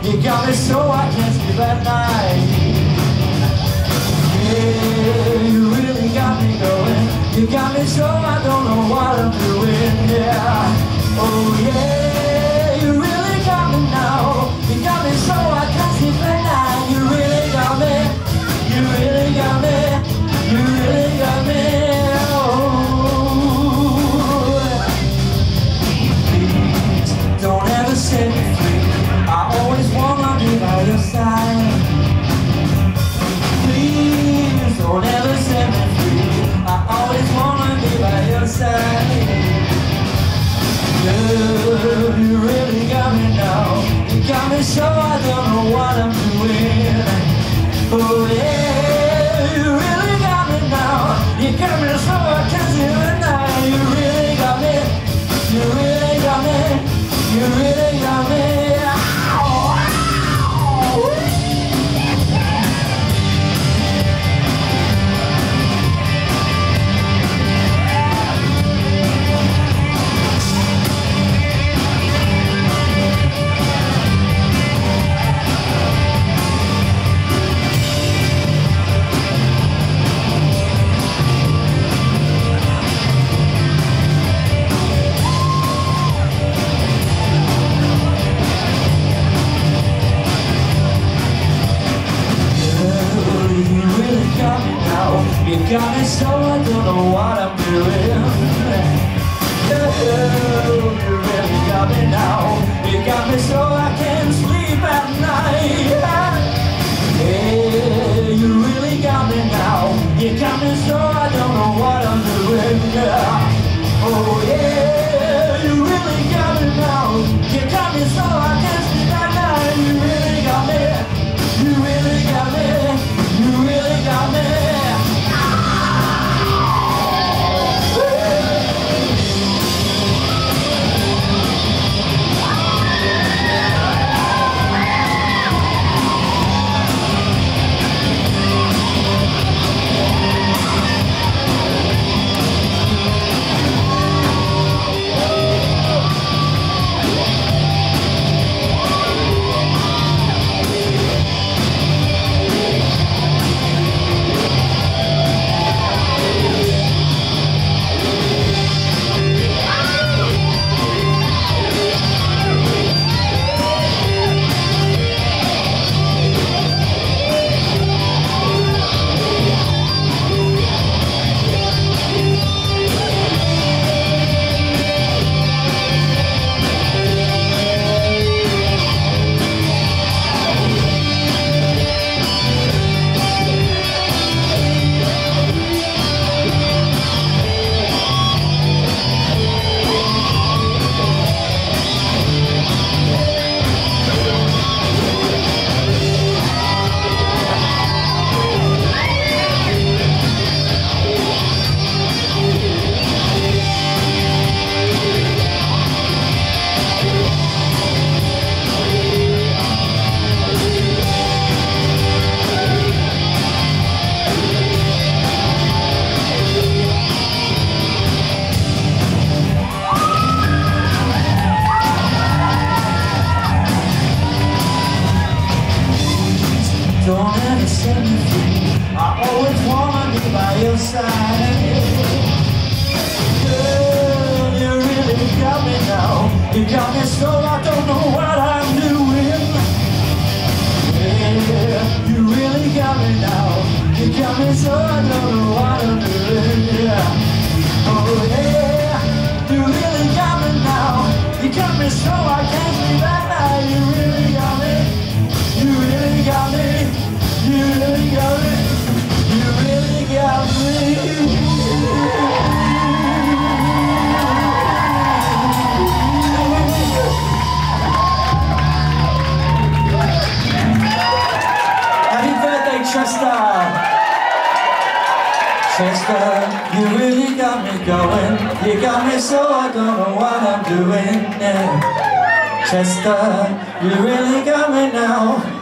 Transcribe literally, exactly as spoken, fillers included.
You got me so I can't sleep at night. Yeah, you really got me going. You got me so I don't know what I'm doing. Yeah, oh yeah, you really got me now. You got me so I can't sleep at night. You really got me. You really got me. You really got me. Oh, please don't ever set me free. I always wanna be by your side. Please don't ever set me free. I always wanna be by your side. Girl, you really got me now. You got me so I don't know what I'm doing. Oh yeah, you really got me now. You got me so I can't sleep at night. You really got me. You really got me. You really got me. You got me so I don't know what I'm doing. Oh, you really got me now. You got me so I can't sleep at night. Yeah, you really got me now. You got me so I don't know what I'm doing. Oh yeah, you really got me now. You got me so I can't sleep at night. You really got me. You really got me. You really got me. Don't ever set me free. I always wanna be by your side. Girl, you really got me now. You got me so I don't know what I'm doing. Yeah, you really got me now. You got me so I don't know what I'm doing. Yeah. Oh yeah, you really got me now. You got me so I can't sleep at night. You really got me. You really got me. You really got me. You really got me. Happy birthday, Chester. Chester, you really got me going. You got me so I don't know what I'm doing. Yeah. Chester, you really got me now.